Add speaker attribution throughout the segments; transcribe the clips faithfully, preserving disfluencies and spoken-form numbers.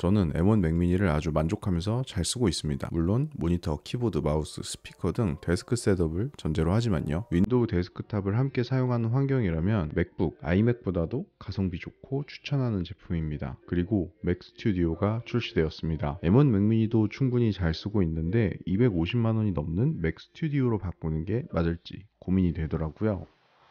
Speaker 1: 저는 엠 원 맥미니를 아주 만족하면서 잘 쓰고 있습니다. 물론 모니터, 키보드, 마우스, 스피커 등 데스크 셋업을 전제로 하지만요. 윈도우 데스크탑을 함께 사용하는 환경이라면 맥북, 아이맥보다도 가성비 좋고 추천하는 제품입니다. 그리고 맥 스튜디오가 출시되었습니다. 엠 원 맥미니도 충분히 잘 쓰고 있는데 이백오십만 원이 넘는 맥 스튜디오로 바꾸는 게 맞을지 고민이 되더라고요.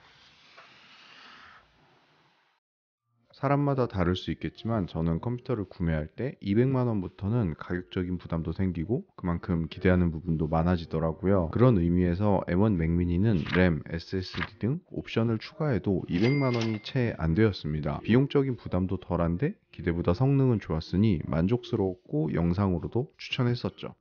Speaker 1: 사람마다 다를 수 있겠지만 저는 컴퓨터를 구매할 때 이백만 원부터는 가격적인 부담도 생기고 그만큼 기대하는 부분도 많아지더라고요. 그런 의미에서 엠 원 맥미니는 램, 에스 에스 디 등 옵션을 추가해도 이백만 원이 채 안 되었습니다. 비용적인 부담도 덜한데 기대보다 성능은 좋았으니 만족스러웠고 영상으로도 추천했었죠.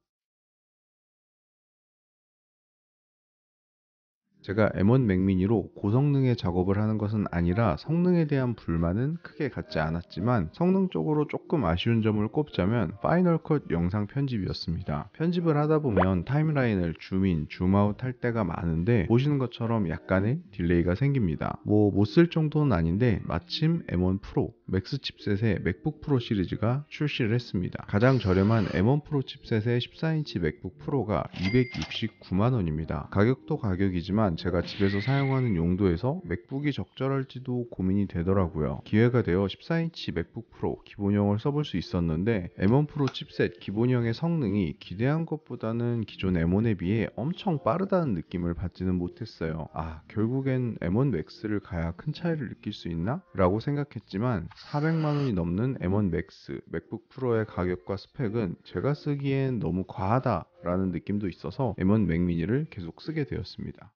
Speaker 1: 제가 엠 원 맥미니로 고성능의 작업을 하는 것은 아니라 성능에 대한 불만은 크게 갖지 않았지만 성능적으로 조금 아쉬운 점을 꼽자면 파이널 컷 영상 편집이었습니다. 편집을 하다 보면 타임라인을 줌인, 줌아웃 할 때가 많은데 보시는 것처럼 약간의 딜레이가 생깁니다. 뭐 못 쓸 정도는 아닌데 마침 엠 원 프로, 맥스 칩셋의 맥북 프로 시리즈가 출시를 했습니다. 가장 저렴한 엠 원 프로 칩셋의 십사 인치 맥북 프로가 이백육십구만 원입니다. 가격도 가격이지만 제가 집에서 사용하는 용도에서 맥북이 적절할지도 고민이 되더라고요. 기회가 되어 십사 인치 맥북 프로 기본형을 써볼 수 있었는데 엠 원 프로 칩셋 기본형의 성능이 기대한 것보다는 기존 엠 원에 비해 엄청 빠르다는 느낌을 받지는 못했어요. 아, 결국엔 엠 원 맥스를 가야 큰 차이를 느낄 수 있나? 라고 생각했지만 사백만 원이 넘는 엠 원 맥스 맥북 프로의 가격과 스펙은 제가 쓰기엔 너무 과하다 라는 느낌도 있어서 엠 원 맥미니를 계속 쓰게 되었습니다.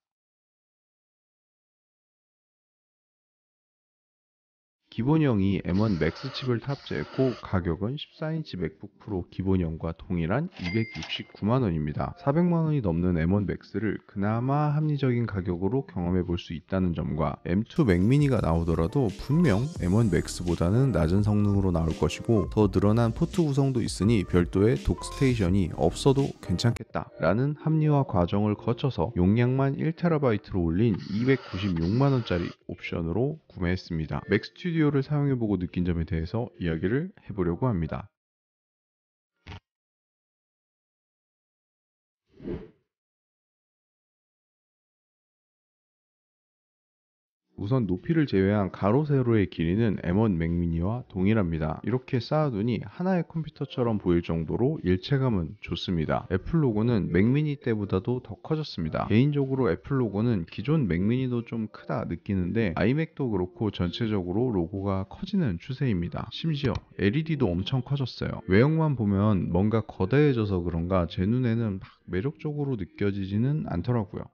Speaker 1: 기본형이 엠 원 맥스 칩을 탑재했고 가격은 십사 인치 맥북 프로 기본형과 동일한 이백육십구만 원입니다. 사백만 원이 넘는 엠 원 맥스를 그나마 합리적인 가격으로 경험해 볼 수 있다는 점과 엠 투 맥미니가 나오더라도 분명 엠 원 맥스보다는 낮은 성능으로 나올 것이고 더 늘어난 포트 구성도 있으니 별도의 독 스테이션이 없어도 괜찮겠다 라는 합리화 과정을 거쳐서 용량만 일 테라바이트로 올린 이백구십육만 원짜리 옵션으로 구매했습니다. 맥 스튜디오를 사용해보고 느낀 점에 대해서 이야기를 해보려고 합니다. 우선 높이를 제외한 가로 세로의 길이는 엠 원 맥미니와 동일합니다. 이렇게 쌓아두니 하나의 컴퓨터처럼 보일 정도로 일체감은 좋습니다. 애플 로고는 맥미니 때보다도 더 커졌습니다. 개인적으로 애플 로고는 기존 맥미니도 좀 크다 느끼는데 아이맥도 그렇고 전체적으로 로고가 커지는 추세입니다. 심지어 엘 이 디도 엄청 커졌어요. 외형만 보면 뭔가 거대해져서 그런가 제 눈에는 막 매력적으로 느껴지지는 않더라고요.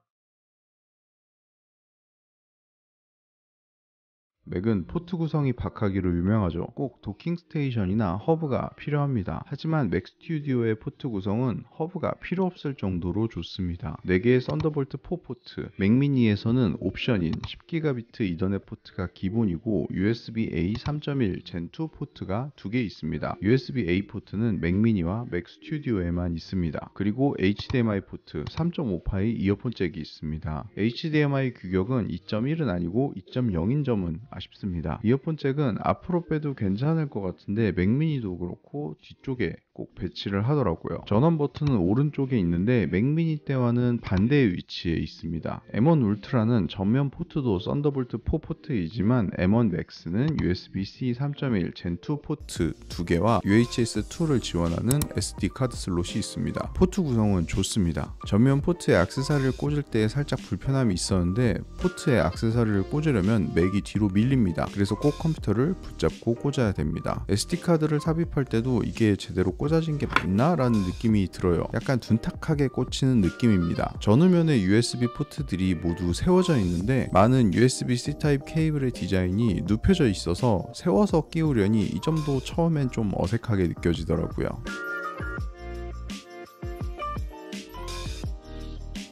Speaker 1: 맥은 포트 구성이 박하기로 유명하죠. 꼭 도킹 스테이션이나 허브가 필요합니다. 하지만 맥 스튜디오의 포트 구성은 허브가 필요 없을 정도로 좋습니다. 네 개의 썬더볼트 사 포트, 맥미니에서는 옵션인 십 기가비트 이더넷 포트가 기본이고 유에스비 에이 삼 점 일 젠 투 포트가 두 개 있습니다. 유에스비 에이 포트는 맥미니와 맥 스튜디오에만 있습니다. 그리고 에이치 디 엠 아이 포트 삼 점 오 파이 이어폰 잭이 있습니다. 에이치 디 엠 아이 규격은 이 점 일은 아니고 이 점 영인 점은 아쉽습니다. 이어폰 잭은 앞으로 빼도 괜찮을 것 같은데 맥미니도 그렇고 뒤쪽에 꼭 배치를 하더라고요. 전원 버튼은 오른쪽에 있는데 맥미니 때와는 반대의 위치에 있습니다. 엠 원 울트라는 전면 포트도 썬더볼트 사 포트이지만 엠 원 맥스는 유에스비 씨 삼 점 일 젠 투 포트 두 개와 유 에이치 에스 이를 지원하는 에스 디 카드 슬롯이 있습니다. 포트 구성은 좋습니다. 전면 포트에 액세서리를 꽂을 때 살짝 불편함이 있었는데 포트에 액세서리를 꽂으려면 맥이 뒤로 밀립니다. 그래서 꼭 컴퓨터를 붙잡고 꽂아야 됩니다. 에스 디 카드를 삽입할 때도 이게 제대로 꽂아진 게 맞나? 라는 느낌이 들어요. 약간 둔탁하게 꽂히는 느낌입니다. 전후면의 유에스비 포트들이 모두 세워져 있는데 많은 유에스비 씨 타입 케이블의 디자인이 눕혀져 있어서 세워서 끼우려니 이 점도 처음엔 좀 어색하게 느껴지더라고요.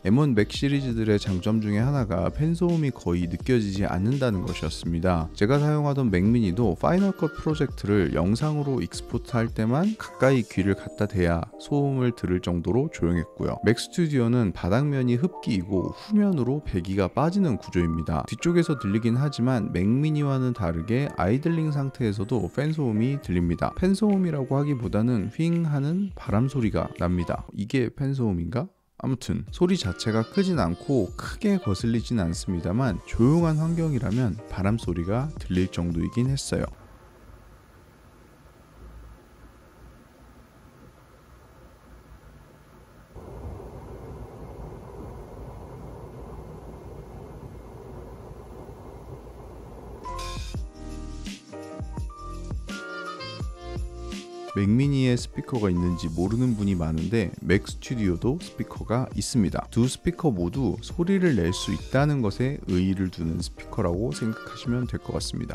Speaker 1: 엠 원 맥 시리즈들의 장점 중에 하나가 팬소음이 거의 느껴지지 않는다는 것이었습니다. 제가 사용하던 맥미니도 파이널 컷 프로젝트를 영상으로 익스포트 할 때만 가까이 귀를 갖다 대야 소음을 들을 정도로 조용했고요. 맥 스튜디오는 바닥면이 흡기이고 후면으로 배기가 빠지는 구조입니다. 뒤쪽에서 들리긴 하지만 맥미니와는 다르게 아이들링 상태에서도 팬 소음이 들립니다. 팬 소음이라고 하기보다는 휘잉 하는 바람 소리가 납니다. 이게 팬 소음인가? 아무튼 소리 자체가 크진 않고 크게 거슬리진 않습니다만 조용한 환경이라면 바람 소리가 들릴 정도이긴 했어요. 맥미니에 스피커가 있는지 모르는 분이 많은데 맥 스튜디오도 스피커가 있습니다. 두 스피커 모두 소리를 낼 수 있다는 것에 의의를 두는 스피커라고 생각하시면 될 것 같습니다.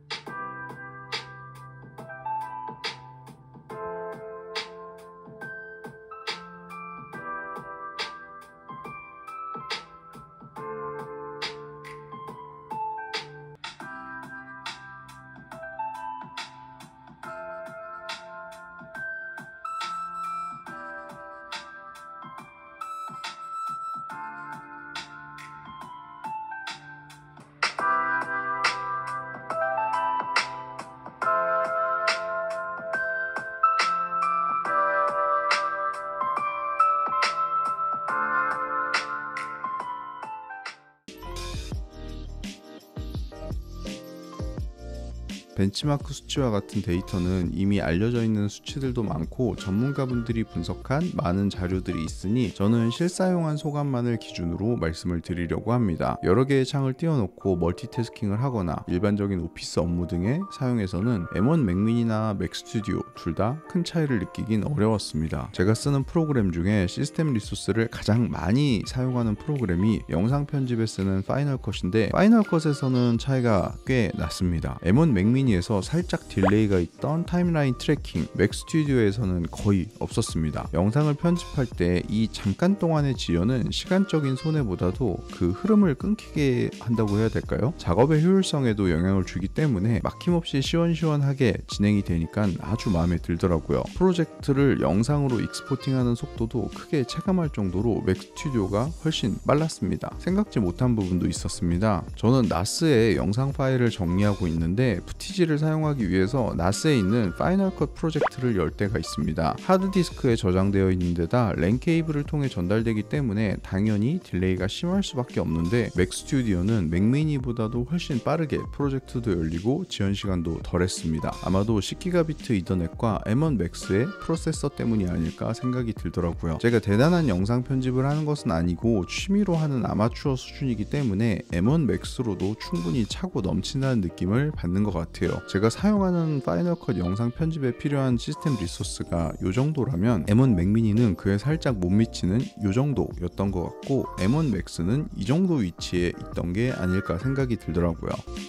Speaker 1: 벤치마크 수치와 같은 데이터는 이미 알려져 있는 수치들도 많고 전문가분들이 분석한 많은 자료들이 있으니 저는 실사용한 소감만을 기준으로 말씀을 드리려고 합니다. 여러 개의 창을 띄워놓고 멀티태스킹을 하거나 일반적인 오피스 업무 등에 사용해서는 엠 원 맥미니나 맥 스튜디오 둘 다 큰 차이를 느끼긴 어려웠습니다. 제가 쓰는 프로그램 중에 시스템 리소스를 가장 많이 사용하는 프로그램이 영상 편집에 쓰는 파이널 컷인데 파이널 컷에서는 차이가 꽤 났습니다. 엠 원 맥미니 에서 살짝 딜레이가 있던 타임라인 트래킹, 맥 스튜디오에서는 거의 없었습니다. 영상을 편집할 때 이 잠깐 동안의 지연은 시간적인 손해보다도 그 흐름을 끊기게 한다고 해야 될까요? 작업의 효율성에도 영향을 주기 때문에 막힘없이 시원시원하게 진행이 되니까 아주 마음에 들더라고요. 프로젝트를 영상으로 익스포팅하는 속도도 크게 체감할 정도로 맥 스튜디오가 훨씬 빨랐습니다. 생각지 못한 부분도 있었습니다. 저는 나스에 영상 파일을 정리하고 있는데 푸티지 를 사용하기 위해서 나스에 있는 파이널 컷 프로젝트를 열 때가 있습니다. 하드디스크에 저장되어 있는 데다 랜 케이블을 통해 전달되기 때문에 당연히 딜레이가 심할 수밖에 없는데 맥 스튜디오는 맥미니보다도 훨씬 빠르게 프로젝트도 열리고 지연 시간도 덜했습니다. 아마도 십 기가비트 이더넷과 엠 원 맥스의 프로세서 때문이 아닐까 생각이 들더라고요. 제가 대단한 영상 편집을 하는 것은 아니고 취미로 하는 아마추어 수준이기 때문에 엠 원 맥스로도 충분히 차고 넘친다는 느낌을 받는 것 같아요. 제가 사용하는 파이널 컷 영상 편집에 필요한 시스템 리소스가 이 정도라면 엠 원 맥미니는 그에 살짝 못 미치는 이 정도였던 것 같고 엠 원 맥스는 이 정도 위치에 있던 게 아닐까 생각이 들더라고요.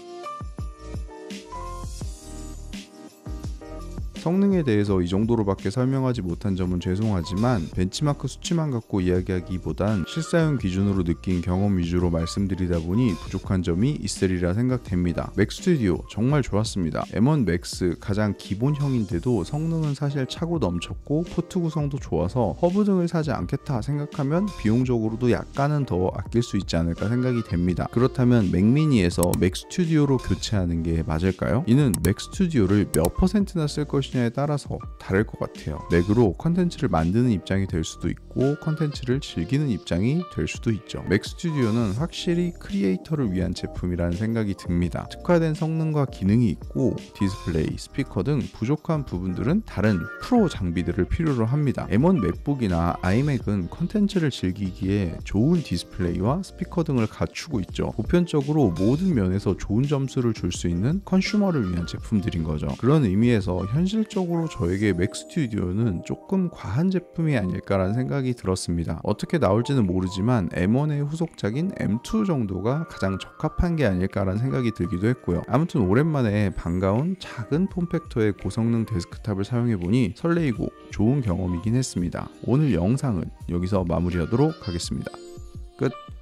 Speaker 1: 성능에 대해서 이 정도로밖에 설명하지 못한 점은 죄송하지만 벤치마크 수치만 갖고 이야기하기보단 실사용 기준으로 느낀 경험 위주로 말씀드리다 보니 부족한 점이 있으리라 생각됩니다. 맥 스튜디오 정말 좋았습니다. 엠 원 맥스 가장 기본형인데도 성능은 사실 차고 넘쳤고 포트 구성도 좋아서 허브 등을 사지 않겠다 생각하면 비용적으로도 약간은 더 아낄 수 있지 않을까 생각이 됩니다. 그렇다면 맥미니에서 맥 스튜디오로 교체하는 게 맞을까요? 이는 맥 스튜디오를 몇 퍼센트나 쓸 것이냐 에 따라서 다를 것 같아요. 맥으로 컨텐츠를 만드는 입장이 될 수도 있고 컨텐츠를 즐기는 입장이 될 수도 있죠. 맥 스튜디오는 확실히 크리에이터를 위한 제품이라는 생각이 듭니다. 특화된 성능과 기능이 있고 디스플레이, 스피커 등 부족한 부분들은 다른 프로 장비들을 필요로 합니다. 엠 원 맥북이나 아이맥은 컨텐츠를 즐기기에 좋은 디스플레이와 스피커 등을 갖추고 있죠. 보편적으로 모든 면에서 좋은 점수를 줄 수 있는 컨슈머를 위한 제품들인 거죠. 그런 의미에서 현실 적으로 저에게 맥 스튜디오는 조금 과한 제품이 아닐까라는 생각이 들었습니다. 어떻게 나올지는 모르지만 엠 원의 후속작인 엠 투 정도가 가장 적합한 게 아닐까라는 생각이 들기도 했고요. 아무튼 오랜만에 반가운 작은 폼팩터의 고성능 데스크탑을 사용해보니 설레이고 좋은 경험이긴 했습니다. 오늘 영상은 여기서 마무리하도록 하겠습니다. 끝.